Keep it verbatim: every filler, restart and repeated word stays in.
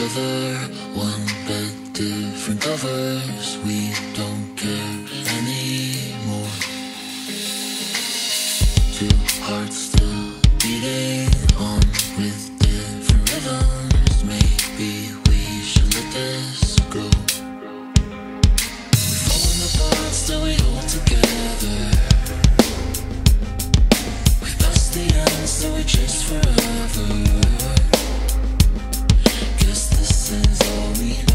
other, one bed, different covers. We don't care anymore. Two hearts still beating on with different rhythms. Maybe we should let this go. We're falling apart, still we hold together. We've passed the end, still we chase forever. Guess this is all we know.